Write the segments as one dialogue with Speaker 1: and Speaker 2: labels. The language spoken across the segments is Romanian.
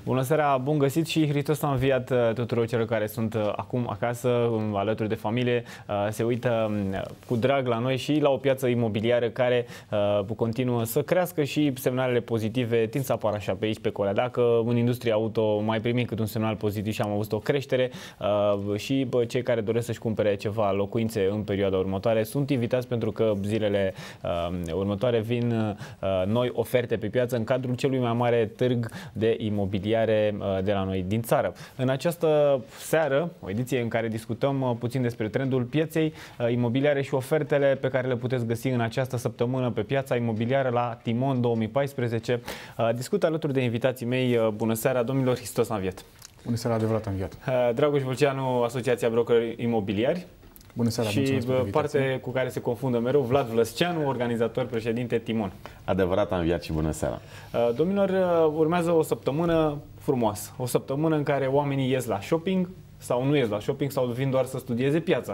Speaker 1: Bună seara, bun găsit și Hristos a înviat tuturor celor care sunt acum acasă, alături de familie, se uită cu drag la noi și la o piață imobiliară care continuă să crească și semnalele pozitive tind să apară așa pe aici, pe colea. Dacă în industria auto mai primim cât un semnal pozitiv și am avut o creștere și cei care doresc să-și cumpere ceva locuințe în perioada următoare sunt invitați pentru că zilele următoare vin noi oferte pe piață în cadrul celui mai mare târg de imobiliare de la noi din țară. În această seară, o ediție în care discutăm puțin despre trendul pieței imobiliare și ofertele pe care le puteți găsi în această săptămână pe piața imobiliară la Timon 2014. Discut alături de invitații mei. Bună seara, domnilor, Hristos a înviat.
Speaker 2: Bună seara, adevărat am înviat.
Speaker 1: Dragoș Vâlceanu, Asociația Broker Imobiliari.
Speaker 2: Bună seara,
Speaker 1: și parte cu care se confundă mereu, Vlad Vlăsceanu, organizator, președinte Timon.
Speaker 3: Adevărat am înviat și bună seara.
Speaker 1: Domnilor, urmează o săptămână frumoasă. O săptămână în care oamenii ies la shopping sau nu ies la shopping sau vin doar să studieze piața.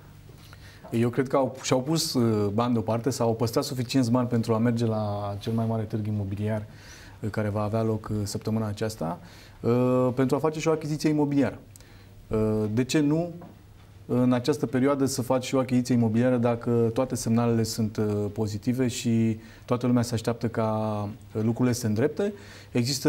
Speaker 2: Eu cred că și-au pus bani deoparte sau au păstrat suficienți bani pentru a merge la cel mai mare târg imobiliar care va avea loc săptămâna aceasta pentru a face și o achiziție imobiliară. De ce nu în această perioadă să faci și o achiziție imobiliară dacă toate semnalele sunt pozitive și toată lumea se așteaptă ca lucrurile să se îndrepte? Există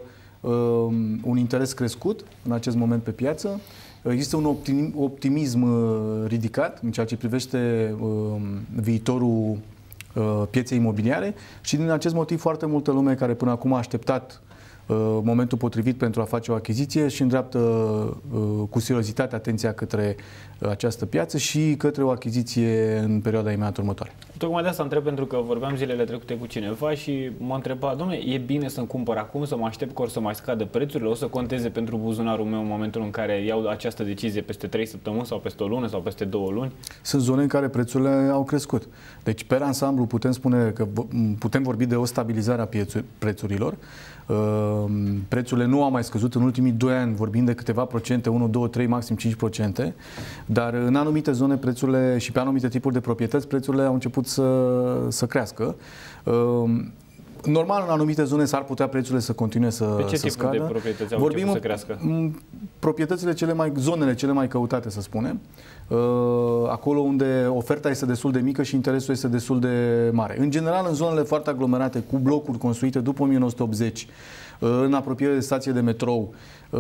Speaker 2: un interes crescut în acest moment pe piață, există un optimism ridicat în ceea ce privește viitorul pieței imobiliare și din acest motiv foarte multă lume care până acum a așteptat momentul potrivit pentru a face o achiziție și îndreaptă cu seriozitate atenția către această piață și către o achiziție în perioada imediat următoare.
Speaker 1: Tocmai de asta întreb, pentru că vorbeam zilele trecute cu cineva și m-a întrebat: dom'le, e bine să-mi cumpăr acum, să mă aștept că o să mai scadă prețurile, o să conteze pentru buzunarul meu în momentul în care iau această decizie peste 3 săptămâni sau peste o lună sau peste 2 luni?
Speaker 2: Sunt zone în care prețurile au crescut. Deci, pe ansamblu, putem spune că putem vorbi de o stabilizare a prețurilor. Prețurile nu au mai scăzut în ultimii 2 ani, vorbim de câteva procente, 1, 2, 3, maxim 5%, dar în anumite zone prețurile și pe anumite tipuri de proprietăți prețurile au început să crească. Normal, în anumite zone s-ar putea prețurile să continue să scadă.
Speaker 1: Pe ce tipuri de proprietăți au început să crească?
Speaker 2: Proprietățile zonele cele mai căutate, să spunem, acolo unde oferta este destul de mică și interesul este destul de mare. În general, în zonele foarte aglomerate, cu blocuri construite după 1980, în apropiere de stație de metrou,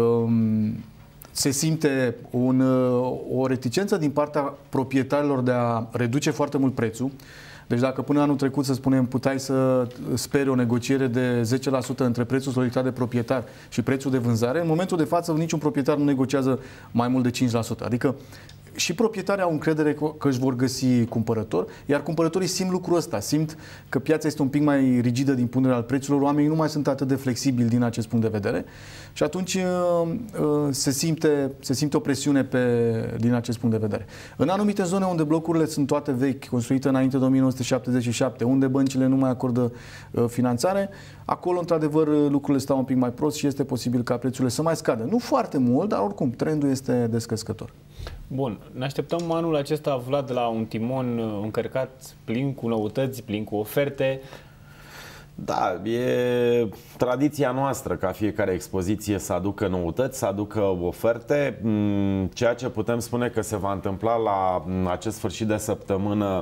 Speaker 2: se simte o reticență din partea proprietarilor de a reduce foarte mult prețul. Deci dacă până anul trecut, să spunem, puteai să speri o negociere de 10% între prețul solicitat de proprietar și prețul de vânzare, în momentul de față niciun proprietar nu negociază mai mult de 5%. Adică și proprietarii au încredere că își vor găsi cumpărător, iar cumpărătorii simt lucrul ăsta, simt că piața este un pic mai rigidă din punct de vedere al prețurilor, oamenii nu mai sunt atât de flexibili din acest punct de vedere și atunci se simte o presiune din acest punct de vedere. În anumite zone unde blocurile sunt toate vechi, construite înainte de 1977, unde băncile nu mai acordă finanțare, acolo, într-adevăr, lucrurile stau un pic mai prost și este posibil ca prețurile să mai scadă. Nu foarte mult, dar oricum, trendul este descrescător.
Speaker 1: Bun, ne așteptăm anul acesta, Vlad, la un Timon încărcat, plin cu noutăți, plin cu oferte.
Speaker 3: Da, e tradiția noastră ca fiecare expoziție să aducă noutăți, să aducă oferte. Ceea ce putem spune că se va întâmpla la acest sfârșit de săptămână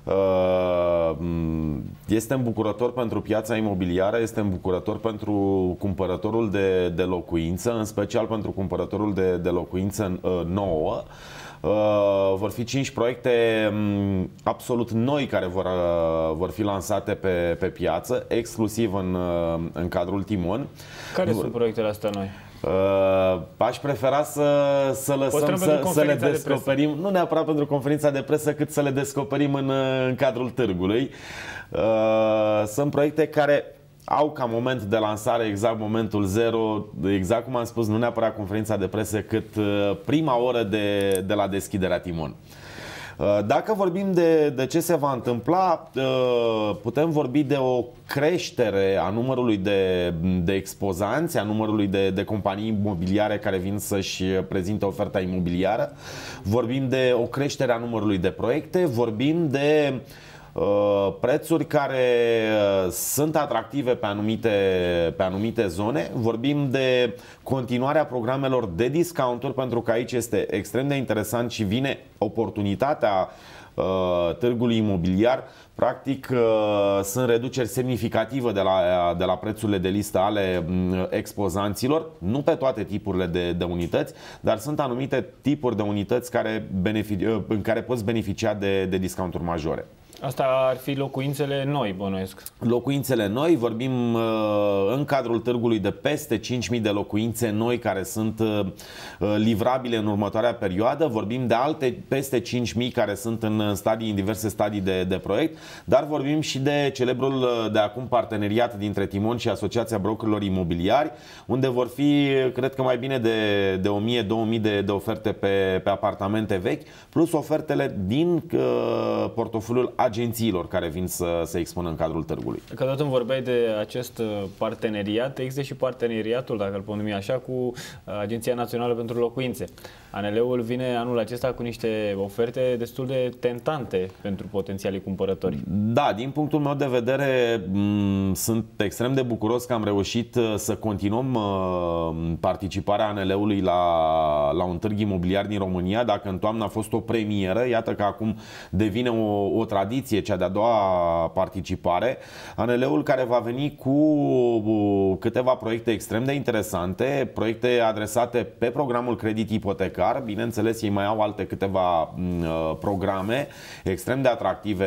Speaker 3: este îmbucurător pentru piața imobiliară, este îmbucurător pentru cumpărătorul de locuință, în special pentru cumpărătorul de locuință nouă. Vor fi 5 proiecte absolut noi care vor fi lansate pe piață, exclusiv în cadrul Timon.
Speaker 1: Care sunt proiectele astea noi?
Speaker 3: Aș prefera să lăsăm să le descoperim, nu neapărat pentru conferința de presă, cât să le descoperim în cadrul târgului. Sunt proiecte care au ca moment de lansare exact momentul zero, exact cum am spus, nu neapărat conferința de presă, cât prima oră de la deschiderea Timon. Dacă vorbim de ce se va întâmpla, putem vorbi de o creștere a numărului de expozanți, a numărului de companii imobiliare care vin să-și prezinte oferta imobiliară. Vorbim de o creștere a numărului de proiecte, vorbim de prețuri care sunt atractive pe anumite zone. Vorbim de continuarea programelor de discounturi, pentru că aici este extrem de interesant și vine oportunitatea târgului imobiliar. Practic sunt reduceri semnificative de la prețurile de listă ale expozanților, nu pe toate tipurile de unități, dar sunt anumite tipuri de unități în care poți beneficia de discounturi majore.
Speaker 1: Asta ar fi locuințele noi, bănuiesc.
Speaker 3: Locuințele noi, vorbim în cadrul târgului de peste 5.000 de locuințe noi care sunt livrabile în următoarea perioadă. Vorbim de alte peste 5.000 care sunt în diverse stadii de proiect, dar vorbim și de celebrul de acum parteneriat dintre Timon și Asociația Brokerilor Imobiliari, unde vor fi, cred că mai bine de 1.000-2.000 de oferte pe apartamente vechi, plus ofertele din portofoliul agențiilor care vin să expună în cadrul târgului.
Speaker 1: Că tot îmi vorbeai de acest parteneriat, există și parteneriatul, dacă îl pot numi așa, cu Agenția Națională pentru Locuințe. ANL-ul vine anul acesta cu niște oferte destul de tentante pentru potențialii cumpărători.
Speaker 3: Da, din punctul meu de vedere sunt extrem de bucuros că am reușit să continuăm participarea ANL-ului la un târg imobiliar din România. Dacă în toamnă a fost o premieră, iată că acum devine o tradiție, cea de-a doua participare. ANL-ul care va veni cu câteva proiecte extrem de interesante, proiecte adresate pe programul credit ipotecar. Bineînțeles, ei mai au alte câteva programe extrem de atractive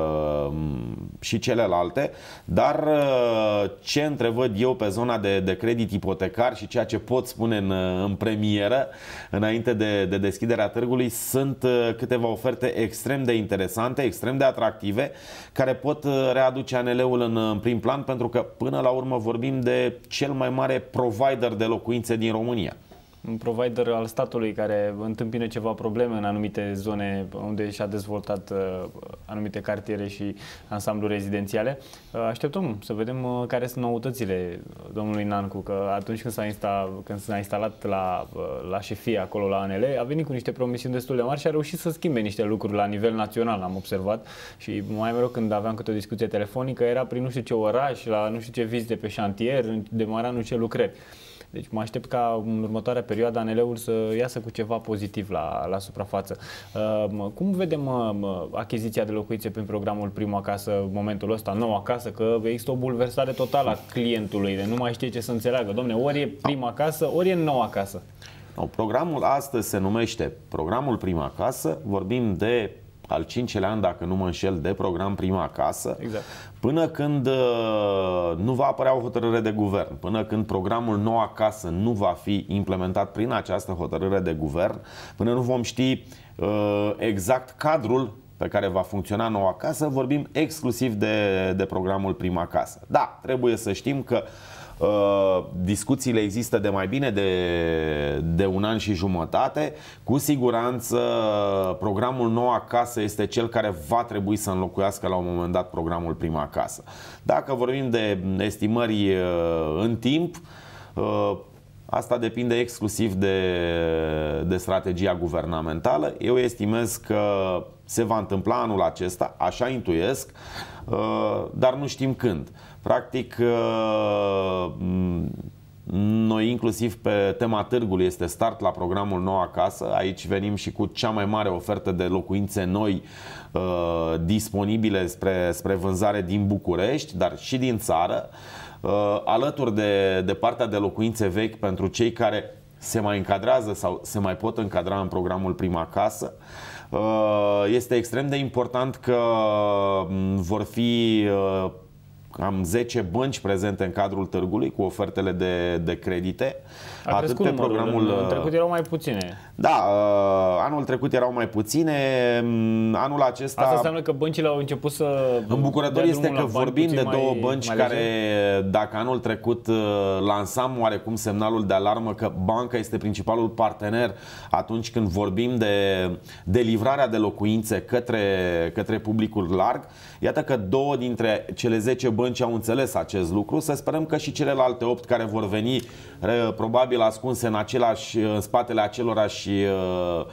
Speaker 3: și celelalte, dar ce întrevăd eu pe zona de credit ipotecar și ceea ce pot spune în premieră, înainte de deschiderea târgului, sunt câteva oferte extrem de interesante, extrem de atractive, care pot readuce ANL-ul în prim plan, pentru că până la urmă vorbim de cel mai mare provider de locuințe din România.
Speaker 1: Un provider al statului care întâmpină ceva probleme în anumite zone unde și-a dezvoltat anumite cartiere și ansambluri rezidențiale. Așteptăm să vedem care sunt noutățile domnului Nancu, că atunci când s-a instalat la șefie acolo la ANL, a venit cu niște promisiuni destul de mari și a reușit să schimbe niște lucruri la nivel național, am observat. Și mai mereu când aveam câte o discuție telefonică, era prin nu știu ce oraș, la nu știu ce vizite pe șantier, demara nu știu ce lucrări. Deci mă aștept ca în următoarea perioadă ANL-ul să iasă cu ceva pozitiv la suprafață. Cum vedem achiziția de locuințe prin programul Prima Casă în momentul ăsta, Noua Casă, că există o bulversare totală a clientului, de nu mai știe ce să înțeleagă. Dom'le, ori e Prima Casă, ori e Noua Casă.
Speaker 3: Programul astăzi se numește Programul Prima Casă, vorbim de al 5-lea an, dacă nu mă înșel, de program Prima Casă.
Speaker 1: Exact.
Speaker 3: Până când nu va apărea o hotărâre de guvern, până când programul Noua Casă nu va fi implementat prin această hotărâre de guvern, până nu vom ști exact cadrul pe care va funcționa Noua Casă, vorbim exclusiv de programul Prima Casă. Da, trebuie să știm că discuțiile există de mai bine de un an și jumătate. Cu siguranță programul Noua Casă este cel care va trebui să înlocuiască la un moment dat programul Prima Casă. Dacă vorbim de estimări în timp, asta depinde exclusiv de strategia guvernamentală. Eu estimez că se va întâmpla anul acesta, așa intuiesc, dar nu știm când. Practic, noi inclusiv pe tema târgului este start la programul Noua Casă. Aici venim și cu cea mai mare ofertă de locuințe noi disponibile spre vânzare din București, dar și din țară, alături de partea de locuințe vechi pentru cei care se mai încadrează sau se mai pot încadra în programul Prima Casă. Este extrem de important că vor fi cam 10 bănci prezente în cadrul târgului cu ofertele de credite.
Speaker 1: A crescut numărul, în trecut erau mai puține.
Speaker 3: Da, anul trecut erau mai puține, anul acesta...
Speaker 1: Asta înseamnă că băncile au început să...
Speaker 3: Îmbucurător este că vorbim de două bănci care, dacă anul trecut lansam oarecum semnalul de alarmă că banca este principalul partener atunci când vorbim de livrarea de locuințe către publicul larg, iată că două dintre cele 10 bănci au înțeles acest lucru. Să sperăm că și celelalte 8 care vor veni probabil ascunse în spatele acelorași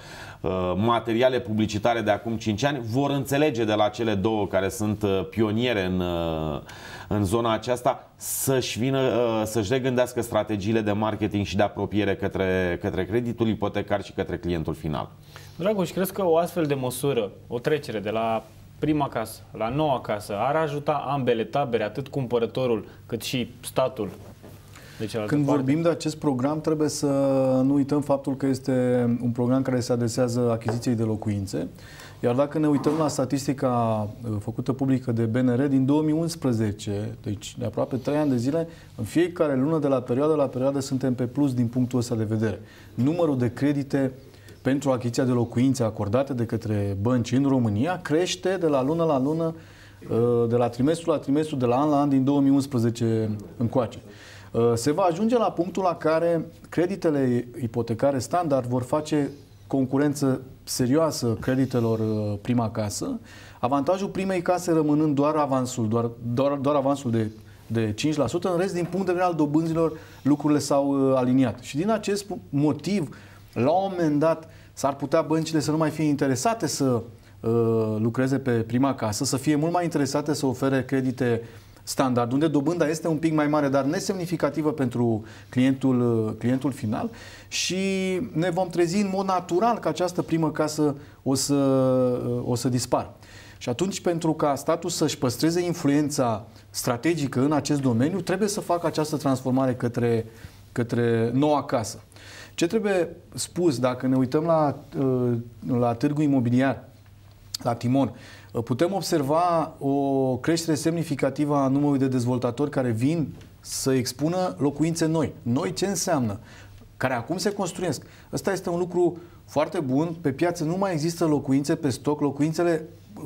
Speaker 3: materiale publicitare de acum 5 ani, vor înțelege de la cele două care sunt pioniere în zona aceasta să-și regândească strategiile de marketing și de apropiere către creditul ipotecar și către clientul final.
Speaker 1: Dragoș, crezi că o astfel de măsură, o trecere de la prima casă la noua casă, ar ajuta ambele tabere, atât cumpărătorul cât și statul?
Speaker 2: Când vorbim de acest program, trebuie să nu uităm faptul că este un program care se adresează achiziției de locuințe. Iar dacă ne uităm la statistica făcută publică de BNR din 2011, deci de aproape 3 ani de zile, în fiecare lună de la perioadă la perioadă suntem pe plus din punctul ăsta de vedere. Numărul de credite pentru achiziția de locuințe acordate de către bănci în România crește de la lună la lună, de la trimestru la trimestru, de la an din 2011 încoace. Se va ajunge la punctul la care creditele ipotecare standard vor face concurență serioasă creditelor prima casă, avantajul primei case rămânând doar avansul de 5%, în rest, din punct de vedere al dobânzilor, lucrurile s-au aliniat. Și din acest motiv, la un moment dat, s-ar putea băncile să nu mai fie interesate să lucreze pe prima casă, să fie mult mai interesate să ofere credite standard, unde dobânda este un pic mai mare, dar nesemnificativă pentru clientul final, și ne vom trezi în mod natural că această primă casă o să dispară. Și atunci, pentru ca statul să-și păstreze influența strategică în acest domeniu, trebuie să facă această transformare către noua casă. Ce trebuie spus, dacă ne uităm la târgul imobiliar, la Timon, putem observa o creștere semnificativă a numărului de dezvoltatori care vin să expună locuințe noi. Noi ce înseamnă? Care acum se construiesc. Ăsta este un lucru foarte bun. Pe piață nu mai există locuințe pe stoc. Locuințele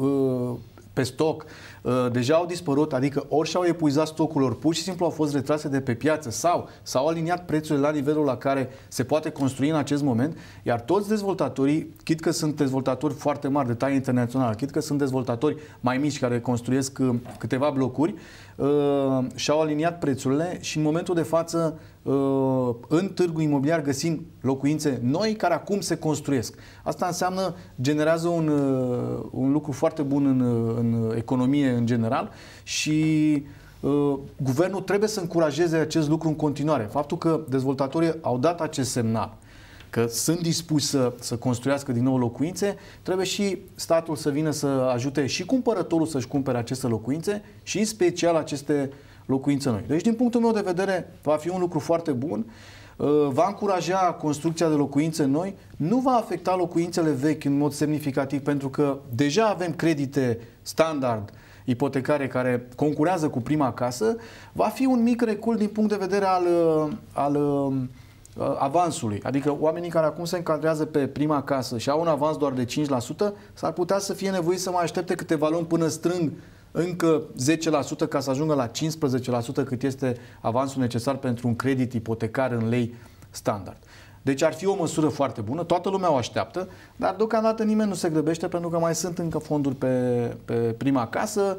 Speaker 2: pe stoc deja au dispărut, adică ori și-au epuizat stocul, ori pur și simplu au fost retrase de pe piață sau s-au aliniat prețurile la nivelul la care se poate construi în acest moment, iar toți dezvoltatorii, chit că sunt dezvoltatori foarte mari de talie internațională, chit că sunt dezvoltatori mai mici care construiesc câteva blocuri, și-au aliniat prețurile și în momentul de față în târgul imobiliar găsim locuințe noi care acum se construiesc. Asta înseamnă, generează un lucru foarte bun în economie în general și guvernul trebuie să încurajeze acest lucru în continuare. Faptul că dezvoltatorii au dat acest semnal că sunt dispuși să construiască din nou locuințe, trebuie și statul să vină să ajute și cumpărătorul să-și cumpere aceste locuințe și în special aceste locuințe noi. Deci, din punctul meu de vedere, va fi un lucru foarte bun, va încuraja construcția de locuințe noi, nu va afecta locuințele vechi în mod semnificativ, pentru că deja avem credite standard ipotecare care concurează cu prima casă, va fi un mic recul din punct de vedere al avansului. Adică oamenii care acum se încadrează pe prima casă și au un avans doar de 5%, s-ar putea să fie nevoiți să mai aștepte câteva luni până strâng încă 10% ca să ajungă la 15% cât este avansul necesar pentru un credit ipotecar în lei standard. Deci ar fi o măsură foarte bună, toată lumea o așteaptă, dar deocamdată nimeni nu se grăbește pentru că mai sunt încă fonduri pe prima casă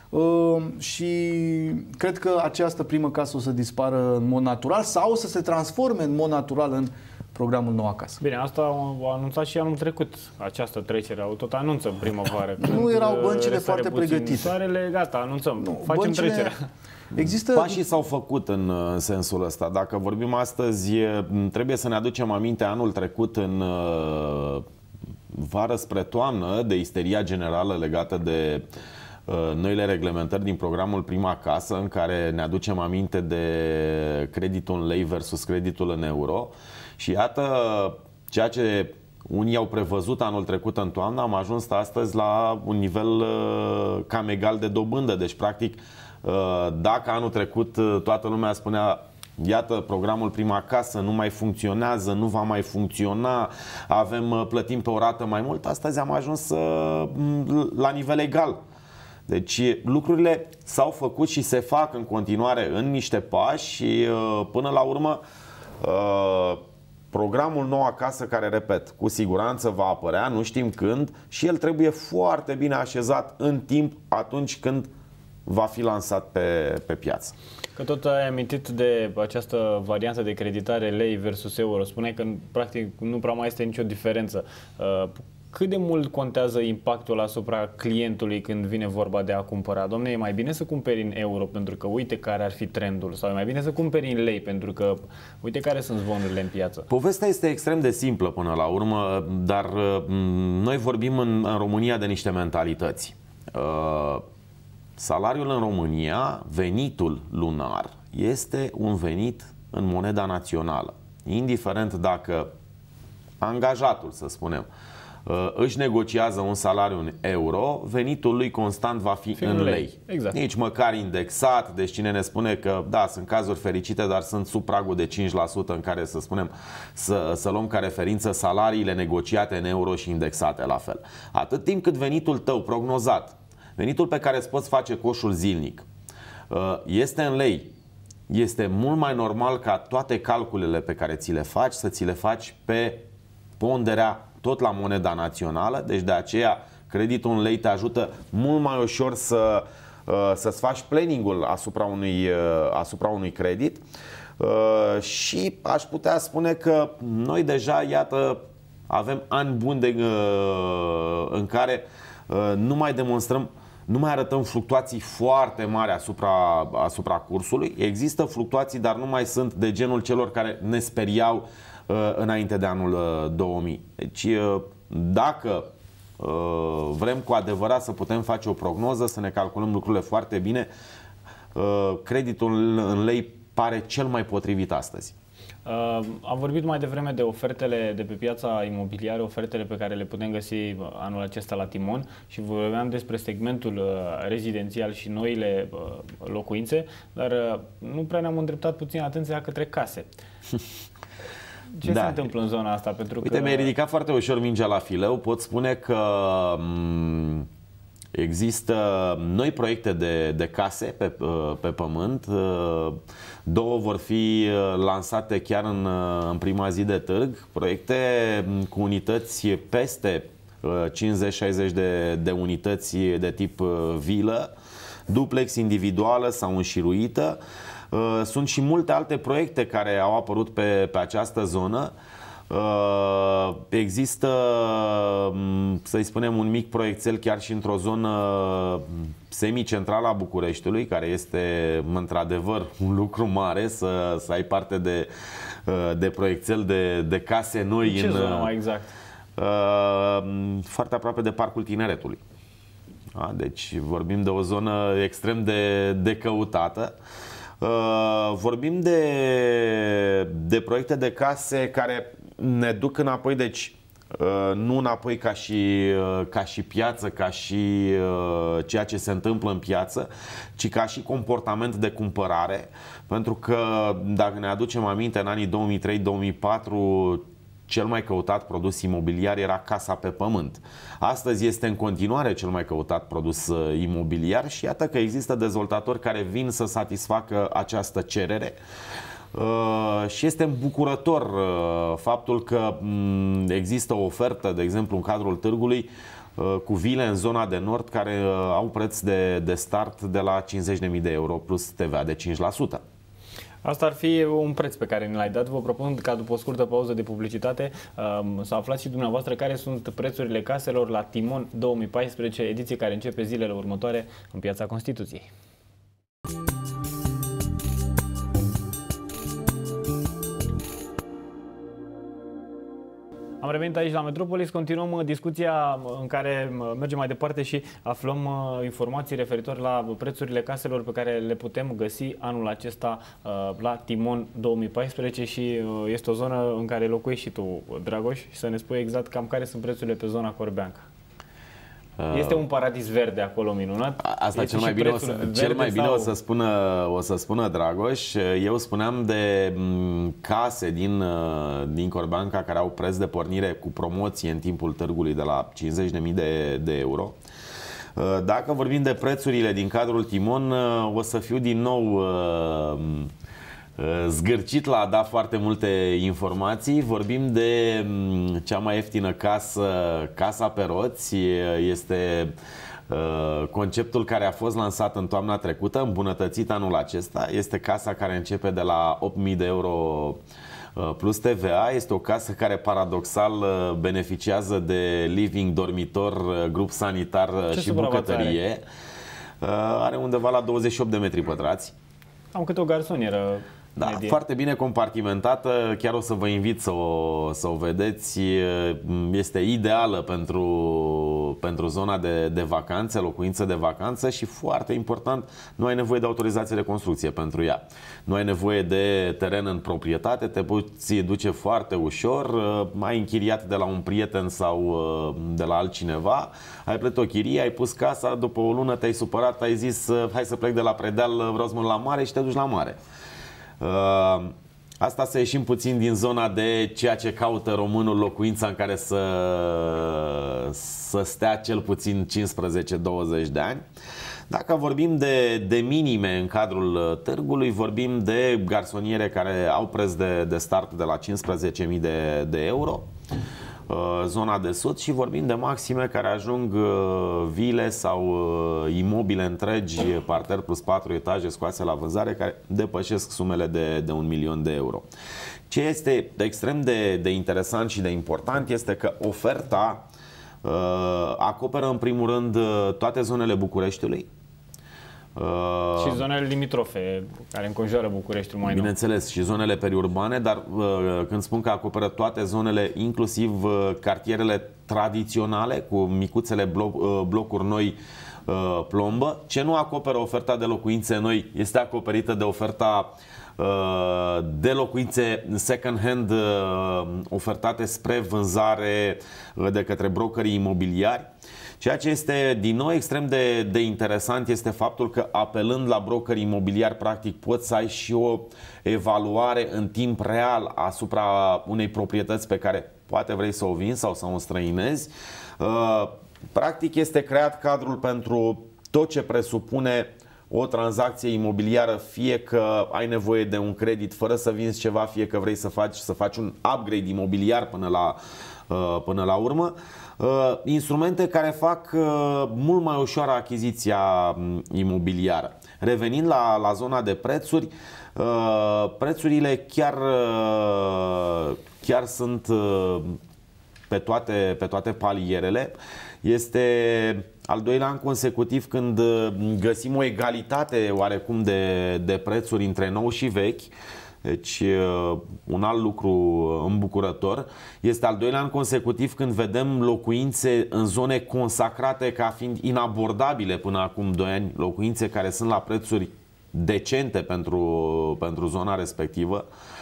Speaker 2: și cred că această primă casă o să dispară în mod natural sau o să se transforme în mod natural în programul Noua Casă.
Speaker 1: Bine, asta au anunțat și anul trecut, această trecere, au tot anunță în primăvară.
Speaker 2: Nu erau băncile foarte pregătite.
Speaker 1: Soarele, gata, anunțăm, facem trecerea.
Speaker 3: Pașii s-au făcut în sensul ăsta. Dacă vorbim astăzi, trebuie să ne aducem aminte anul trecut în vară spre toamnă de isteria generală legată de noile reglementări din programul Prima Casă, în care ne aducem aminte de creditul în lei versus creditul în euro. Și iată, ceea ce unii au prevăzut anul trecut în toamnă, am ajuns astăzi la un nivel cam egal de dobândă. Deci, practic, dacă anul trecut toată lumea spunea iată, programul Prima Casă nu mai funcționează, nu va mai funcționa, plătim pe o rată mai mult, astăzi am ajuns la nivel egal. Deci lucrurile s-au făcut și se fac în continuare în niște pași și până la urmă programul Noua Casă, care, repet, cu siguranță va apărea, nu știm când, și el trebuie foarte bine așezat în timp atunci când va fi lansat pe piață.
Speaker 1: Că tot ai amintit de această variantă de creditare lei versus euro. Spuneai că practic nu prea mai este nicio diferență. Cât de mult contează impactul asupra clientului când vine vorba de a cumpăra? Dom'le, e mai bine să cumperi în euro pentru că uite care ar fi trendul, sau e mai bine să cumperi în lei pentru că uite care sunt zvonurile în piață?
Speaker 3: Povestea este extrem de simplă până la urmă, dar noi vorbim în România de niște mentalități. Salariul în România, venitul lunar, este un venit în moneda națională. Indiferent dacă angajatul, să spunem, își negociază un salariu în euro, venitul lui constant va fi în lei.
Speaker 1: Exact.
Speaker 3: Nici măcar indexat, deci cine ne spune că da, sunt cazuri fericite, dar sunt sub pragul de 5% în care să spunem să luăm ca referință salariile negociate în euro și indexate la fel. Atât timp cât venitul tău prognozat, venitul pe care îți poți face coșul zilnic, este în lei, este mult mai normal ca toate calculele pe care ți le faci să ți le faci pe ponderea tot la moneda națională, deci de aceea creditul în lei te ajută mult mai ușor să-ți faci planning-ul asupra unui credit. Și aș putea spune că noi deja, iată, avem ani buni în care nu mai demonstrăm, nu mai arătăm fluctuații foarte mari asupra cursului. Există fluctuații, dar nu mai sunt de genul celor care ne speriau înainte de anul 2000. Deci dacă vrem cu adevărat să putem face o prognoză, să ne calculăm lucrurile foarte bine, creditul în lei pare cel mai potrivit astăzi.
Speaker 1: Am vorbit mai devreme de ofertele de pe piața imobiliară, ofertele pe care le putem găsi anul acesta la Timon și vorbeam despre segmentul rezidențial și noile locuințe, dar nu prea ne-am îndreptat puțin atenția către case. Ce se întâmplă în zona asta? Pentru
Speaker 3: uite, mi-ai ridicat foarte ușor mingea la fileu. Pot spune că există noi proiecte de case pe pământ. Două vor fi lansate chiar în prima zi de târg. Proiecte cu unități peste 50-60 de unități de tip vilă, duplex individuală sau înșiruită. Sunt și multe alte proiecte care au apărut pe această zonă. Există, să-i spunem, un mic proiectel chiar și într-o zonă semi-centrală a Bucureștiului, care este într-adevăr un lucru mare să ai parte de proiectel de case noi.
Speaker 1: În ce zonă mai exact?
Speaker 3: Foarte aproape de Parcul Tineretului. Deci vorbim de o zonă extrem de căutată. Vorbim de proiecte de case care ne duc înapoi, deci nu înapoi ca și piață, ca și ceea ce se întâmplă în piață, ci ca și comportament de cumpărare. Pentru că dacă ne aducem aminte, în anii 2003-2004 cel mai căutat produs imobiliar era casa pe pământ. Astăzi este în continuare cel mai căutat produs imobiliar și iată că există dezvoltatori care vin să satisfacă această cerere. Și este îmbucurător faptul că există o ofertă, de exemplu în cadrul târgului, cu vile în zona de nord care au preț de start de la 50.000 de euro plus TVA de 5%.
Speaker 1: Asta ar fi un preț pe care ne l-ai dat. Vă propun ca după o scurtă pauză de publicitate să aflați și dumneavoastră care sunt prețurile caselor la Timon 2014, ediție care începe zilele următoare în Piața Constituției. Am revenit aici la Metropolis, continuăm discuția în care mergem mai departe și aflăm informații referitor la prețurile caselor pe care le putem găsi anul acesta la Timon 2014 și este o zonă în care locuiești și tu, Dragoș, și să ne spui exact cam care sunt prețurile pe zona Corbeanca. Este un paradis verde acolo minunat.
Speaker 3: Asta cel mai bine o să spună Dragoș. Eu spuneam de case din Corbeanca care au preț de pornire cu promoție în timpul târgului de la 50.000 de euro. Dacă vorbim de prețurile din cadrul Timon, o să fiu din nou zgârcit la a da foarte multe informații. Vorbim de cea mai ieftină casă, Casa pe Roți. Este Conceptul care a fost lansat în toamna trecută, îmbunătățit anul acesta, este casa care începe de la 8.000 de euro plus TVA. Este o casă care paradoxal beneficiază de living, dormitor, grup sanitar și bucătărie. Are undeva la 28 de metri pătrați.
Speaker 1: Am câte o garsonieră.
Speaker 3: Da, medie. Foarte bine compartimentată, chiar o să vă invit să o vedeți. Este ideală pentru zona de vacanțe, locuință de vacanță și foarte important, nu ai nevoie de autorizație de construcție pentru ea. Nu ai nevoie de teren în proprietate, te poți duce foarte ușor, ai închiriat de la un prieten sau de la altcineva, ai plătit o chirie, ai pus casa, după o lună te-ai supărat, ai zis hai să plec de la Predeal, vreau să mă duc la mare și te duci la mare. Asta să ieșim puțin din zona de ceea ce caută românul, locuința în care să stea cel puțin 15-20 de ani. Dacă vorbim de minime în cadrul târgului, vorbim de garsoniere care au preț de start de la 15.000 de euro, zona de sud, și vorbim de maxime care ajung vile sau imobile întregi, parter plus 4 etaje scoase la vânzare, care depășesc sumele de 1 milion de euro. Ce este extrem de interesant și de important este că oferta acoperă în primul rând toate zonele Bucureștiului.
Speaker 1: Și zonele limitrofe care înconjoară Bucureștiul mai nou.
Speaker 3: Bineînțeles, și zonele periurbane, dar când spun că acoperă toate zonele, inclusiv cartierele tradiționale cu micuțele blocuri noi plombă. Ce nu acoperă oferta de locuințe noi este acoperită de oferta de locuințe second hand ofertate spre vânzare de către brokerii imobiliari. Ceea ce este din nou extrem de interesant este faptul că, apelând la brokeri imobiliari, practic poți să ai și o evaluare în timp real asupra unei proprietăți pe care poate vrei să o vinzi sau să o înstrăinezi. Practic este creat cadrul pentru tot ce presupune o tranzacție imobiliară, fie că ai nevoie de un credit fără să vinzi ceva, fie că vrei să faci un upgrade imobiliar până la urmă. Instrumente care fac mult mai ușoară achiziția imobiliară. Revenind la zona de prețuri, prețurile chiar sunt pe toate palierele. Este al doilea an consecutiv când găsim o egalitate oarecum de prețuri între nou și vechi. Deci un alt lucru îmbucurător. Este al doilea an consecutiv când vedem locuințe în zone consacrate ca fiind inabordabile până acum 2 ani, locuințe care sunt la prețuri decente pentru zona respectivă.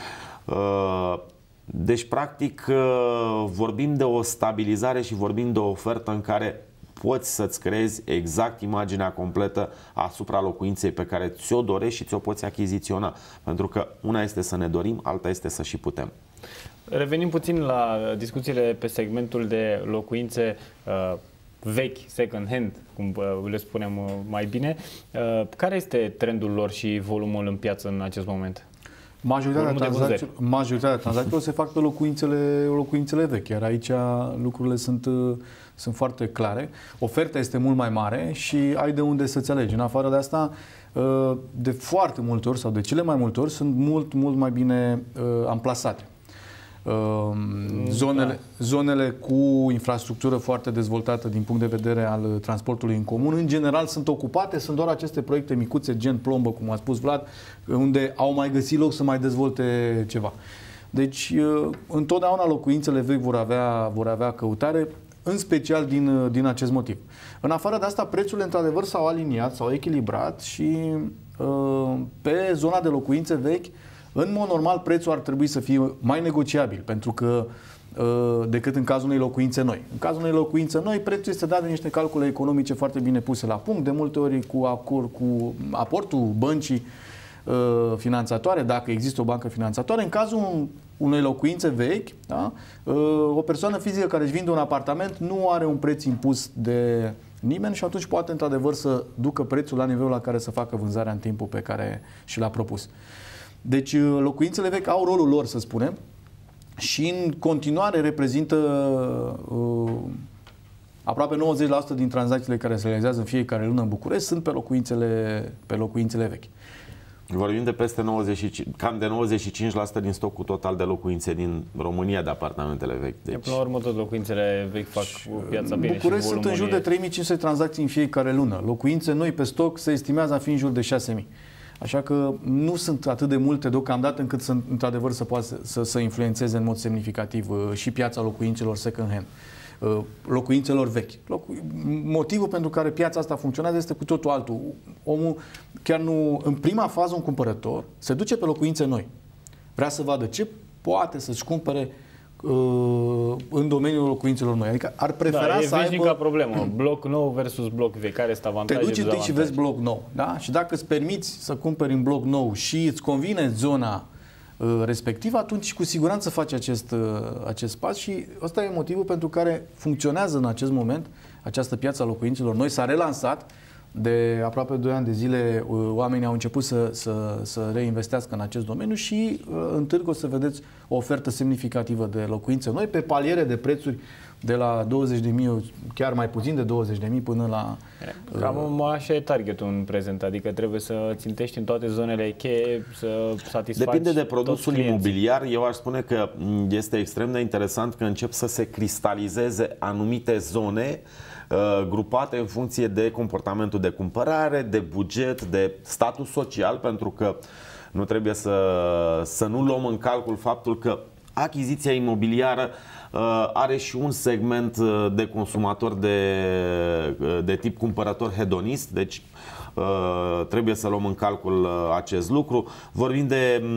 Speaker 3: Deci practic vorbim de o stabilizare și vorbim de o ofertă în care poți să-ți creezi exact imaginea completă asupra locuinței pe care ți-o dorești și ți-o poți achiziționa. Pentru că una este să ne dorim, alta este să și putem.
Speaker 1: Revenim puțin la discuțiile pe segmentul de locuințe vechi, second hand, cum le spunem mai bine. Care este trendul lor și volumul în piață în acest moment?
Speaker 2: Majoritatea tranzacțiilor se fac pe locuințele vechi, iar aici lucrurile sunt foarte clare. Oferta este mult mai mare și ai de unde să-ți alegi. În afară de asta, de foarte multe ori sau de cele mai multe ori sunt mult mai bine amplasate. Zonele cu infrastructură foarte dezvoltată din punct de vedere al transportului în comun, în general sunt ocupate, sunt doar aceste proiecte micuțe, gen plombă, cum a spus Vlad, unde au mai găsit loc să mai dezvolte ceva. Deci, întotdeauna locuințele vechi vor avea căutare, în special din acest motiv. În afară de asta, prețurile într-adevăr s-au aliniat, s-au echilibrat și pe zona de locuințe vechi, în mod normal, prețul ar trebui să fie mai negociabil, pentru că decât în cazul unei locuințe noi. În cazul unei locuințe noi, prețul este dat de niște calcule economice foarte bine puse la punct, de multe ori cu aportul băncii finanțatoare, dacă există o bancă finanțatoare. În cazul unei locuințe vechi, da, o persoană fizică care își vinde un apartament nu are un preț impus de nimeni și atunci poate într-adevăr să ducă prețul la nivelul la care să facă vânzarea în timpul pe care și l-a propus. Deci locuințele vechi au rolul lor, să spunem, și în continuare reprezintă Aproape 90% din tranzacțiile care se realizează în fiecare lună în București sunt pe locuințele vechi.
Speaker 3: Vorbim de peste 95, cam de 95% din stocul total de locuințe din România, de apartamentele vechi.
Speaker 1: Deci... Până la urmă tot locuințele vechi fac piața bine.
Speaker 2: București sunt în jur de 3500 tranzacții în fiecare lună. Locuințe noi pe stoc se estimează a fi în jur de 6000. Așa că nu sunt atât de multe deocamdată încât să, într-adevăr să poată să influențeze în mod semnificativ și piața locuințelor second hand, locuințelor vechi. Motivul pentru care piața asta funcționează este cu totul altul. Omul, chiar nu, în prima fază, un cumpărător se duce pe locuințe noi. Vrea să vadă ce poate să-și cumpere în domeniul locuințelor noi. Adică ar prefera să aibă...
Speaker 1: ca problemă. Bloc nou versus bloc vechi. Care este avantajul?
Speaker 2: Te duci întâi și vezi bloc nou. Da? Și dacă îți permiți să cumperi în bloc nou și îți convine zona respectiv, atunci cu siguranță faci acest pas și ăsta e motivul pentru care funcționează în acest moment această piață a locuințelor noi. S-a relansat de aproape 2 ani de zile, oamenii au început să reinvestească în acest domeniu și în târg o să vedeți o ofertă semnificativă de locuințe noi pe paliere de prețuri de la 20.000, chiar mai puțin de 20.000 până la...
Speaker 1: Cam așa e targetul în prezent, adică trebuie să țintești în toate zonele cheie, să satisfaci.
Speaker 3: Depinde de produsul imobiliar. Eu aș spune că este extrem de interesant că încep să se cristalizeze anumite zone grupate în funcție de comportamentul de cumpărare, de buget, de status social, pentru că nu trebuie să nu luăm în calcul faptul că achiziția imobiliară are și un segment de consumator de tip cumpărător hedonist, deci trebuie să luăm în calcul acest lucru. Vorbim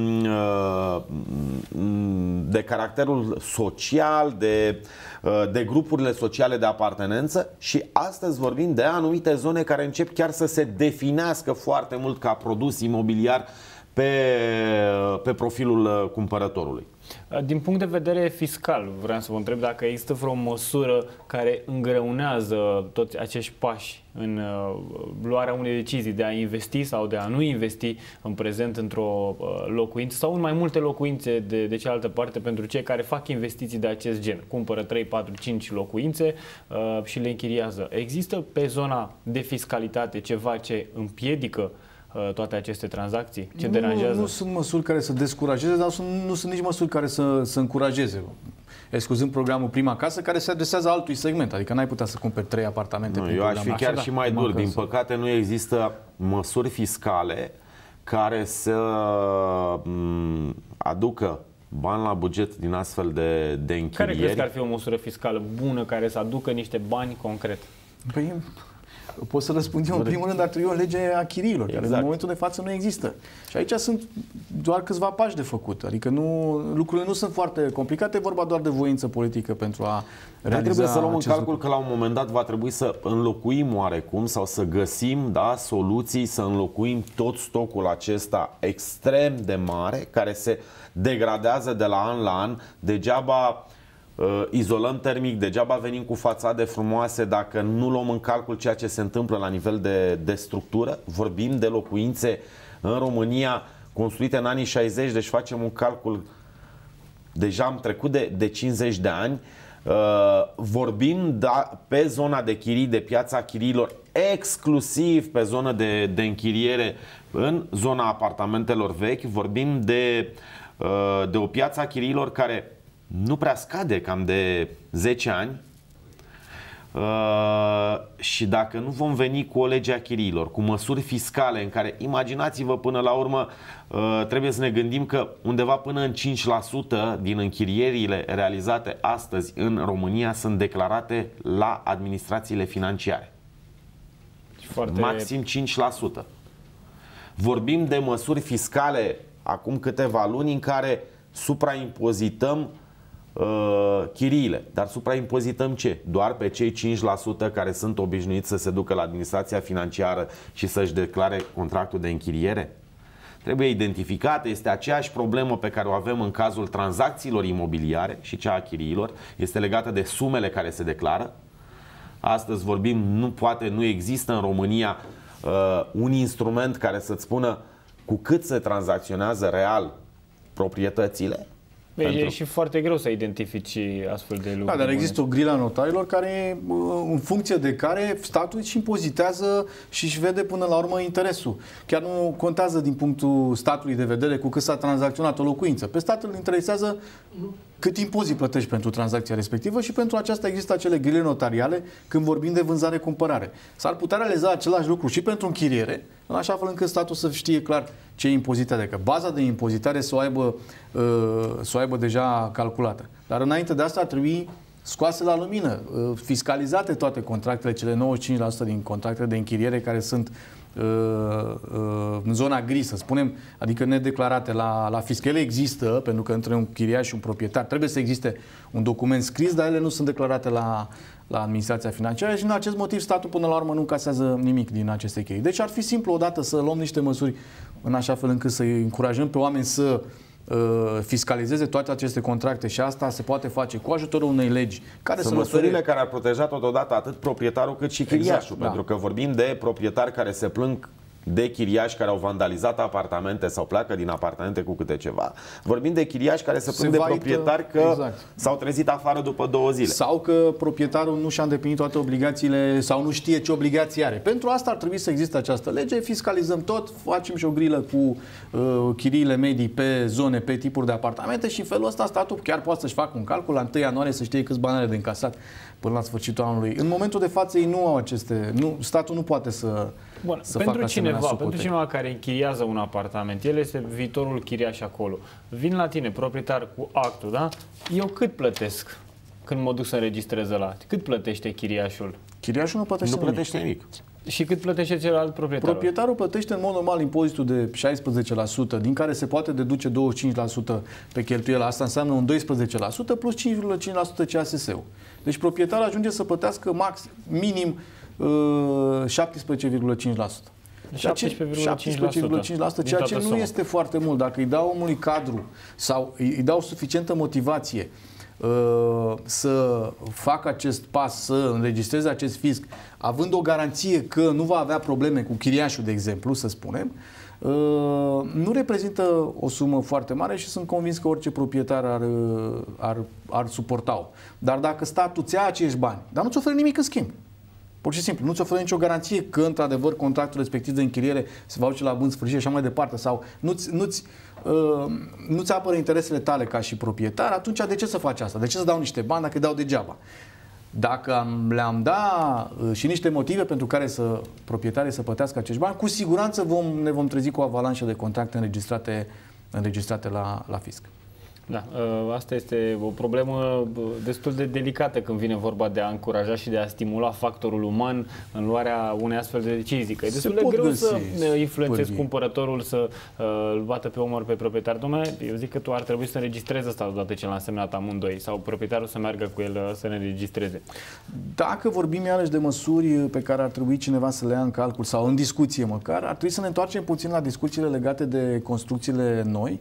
Speaker 3: de caracterul social, de grupurile sociale de apartenență și astăzi vorbim de anumite zone care încep chiar să se definească foarte mult ca produs imobiliar pe profilul cumpărătorului.
Speaker 1: Din punct de vedere fiscal, vreau să vă întreb dacă există vreo măsură care îngreunează toți acești pași în luarea unei decizii de a investi sau de a nu investi în prezent într-o locuință sau în mai multe locuințe de cealaltă parte pentru cei care fac investiții de acest gen. Cumpără 3, 4, 5 locuințe și le închiriază. Există pe zona de fiscalitate ceva ce împiedică toate aceste tranzacții? Ce deranjează?
Speaker 2: Nu sunt măsuri care să descurajeze, dar nu sunt nici măsuri care să încurajeze. Excluzând programul Prima Casă, care se adresează altui segment. Adică n-ai putea să cumperi 3 apartamente.
Speaker 3: Eu aș fi chiar și mai dur. Din păcate nu există măsuri fiscale care să aducă bani la buget din astfel de închirieri.
Speaker 1: Care crezi că ar fi o măsură fiscală bună care să aducă niște bani concret?
Speaker 2: Păi, pot să răspund eu. În primul rând ar trebui o lege a chiriilor, care în momentul de față nu există. Și aici sunt doar câțiva pași de făcut. Adică lucrurile nu sunt foarte complicate, e vorba doar de voință politică pentru a realiza.
Speaker 3: Trebuie să luăm în calcul că la un moment dat va trebui să înlocuim oarecum sau să găsim soluții să înlocuim tot stocul acesta extrem de mare, care se degradează de la an la an. Degeaba izolăm termic, degeaba venim cu fațade frumoase dacă nu luăm în calcul ceea ce se întâmplă la nivel de structură. Vorbim de locuințe în România construite în anii 60, deci facem un calcul, deja am trecut de 50 de ani. Vorbim pe zona de chirii, de piața chiriilor, exclusiv pe zona de închiriere în zona apartamentelor vechi. Vorbim de o piață a chiriilor care nu prea scade, cam de 10 ani. Și dacă nu vom veni cu o lege a chiriilor, cu măsuri fiscale în care, imaginați-vă, până la urmă trebuie să ne gândim că undeva până în 5% din închirierile realizate astăzi în România sunt declarate la administrațiile financiare. Maxim 5%. Vorbim de măsuri fiscale acum câteva luni în care supraimpozităm chiriile. Dar supraimpozităm ce? Doar pe cei 5% care sunt obișnuiți să se ducă la administrația financiară și să-și declare contractul de închiriere? Trebuie identificată, este aceeași problemă pe care o avem în cazul tranzacțiilor imobiliare și cea a chiriilor, este legată de sumele care se declară. Astăzi vorbim, nu există în România un instrument care să-ți spună cu cât se tranzacționează real proprietățile.
Speaker 1: E și foarte greu să identifici astfel de lucruri.
Speaker 2: Da, dar există o grilă a notarilor care, în funcție de care statul își impozitează și își vede până la urmă interesul. Chiar nu contează din punctul statului de vedere cu cât s-a tranzacționat o locuință. Pe stat îl interesează cât impozit plătești pentru tranzacția respectivă și pentru aceasta există acele grile notariale când vorbim de vânzare-cumpărare. S-ar putea realiza același lucru și pentru închiriere, în așa fel încât statul să știe clar ce impozitează, adică baza de impozitare să o aibă deja calculată. Dar înainte de asta ar trebui scoase la lumină, fiscalizate toate contractele, cele 95% din contractele de închiriere care sunt în zona gri, să spunem, adică nedeclarate la fisc. Ele există, pentru că între un chiriaș și un proprietar trebuie să existe un document scris, dar ele nu sunt declarate la administrația financiară și în acest motiv statul până la urmă nu încasează nimic din aceste chirii. Deci ar fi simplu odată să luăm niște măsuri în așa fel încât să încurajăm pe oameni să fiscalizeze toate aceste contracte și asta se poate face cu ajutorul unei legi care
Speaker 3: sunt măsurile care ar proteja totodată atât proprietarul cât și chiriașul, pentru că vorbim de proprietari care se plâng de chiriași care au vandalizat apartamente sau pleacă din apartamente cu câte ceva. Vorbim de chiriași care se plâng de proprietari că s-au trezit afară după 2 zile.
Speaker 2: Sau că proprietarul nu și-a îndeplinit toate obligațiile sau nu știe ce obligații are. Pentru asta ar trebui să existe această lege, fiscalizăm tot, facem și o grilă cu chiriile medii pe zone, pe tipuri de apartamente și în felul ăsta statul chiar poate să-și facă un calcul la 1 ianuarie să știe câți bani are de încasat până la sfârșitul anului. În momentul de față ei nu au aceste... statul nu poate să
Speaker 1: pentru cineva care închiriază un apartament, el este viitorul chiriaș acolo. Vin la tine, proprietar, cu actul, da? Eu cât plătesc când mă duc să înregistrez ăla? Cât plătește chiriașul?
Speaker 2: Chiriașul nu plătește
Speaker 3: nimic.
Speaker 1: Și cât plătește celălalt proprietar?
Speaker 2: Proprietarul plătește în mod normal impozitul de 16%, din care se poate deduce 25% pe cheltuielă. Asta înseamnă un 12% plus 5,5% CASS-ul. Deci proprietarul ajunge să plătească minim 17,5%. 17,5%, ceea ce nu este foarte mult. Dacă îi dau omului cadru sau îi dau suficientă motivație să facă acest pas, să înregistreze acest fisc, având o garanție că nu va avea probleme cu chiriașul, de exemplu, să spunem, nu reprezintă o sumă foarte mare și sunt convins că orice proprietar ar suporta-o. Dar dacă statul îți ia acești bani, dar nu-ți oferă nimic în schimb, pur și simplu, nu-ți oferă nicio garanție că, într-adevăr, contractul respectiv de închiriere se va duce la bun sfârșit și așa mai departe, sau nu-ți apără interesele tale ca și proprietar, atunci de ce să faci asta? De ce să dau niște bani dacă îi dau degeaba? Dacă le-am dat și niște motive pentru care proprietarii să plătească acești bani, cu siguranță ne vom trezi cu o avalanșă de contracte înregistrate la fisc.
Speaker 1: Da, asta este o problemă destul de delicată când vine vorba de a încuraja și de a stimula factorul uman în luarea unei astfel de decizii. Că e destul de greu să influențezi cumpărătorul să îl bată pe omor pe proprietar. Dom'le, eu zic că tu ar trebui să înregistrezi asta odată ce l-am semnat amândoi sau proprietarul să meargă cu el să ne înregistreze.
Speaker 2: Dacă vorbim iarăși de măsuri pe care ar trebui cineva să le ia în calcul sau în discuție măcar, ar trebui să ne întoarcem puțin la discuțiile legate de construcțiile noi.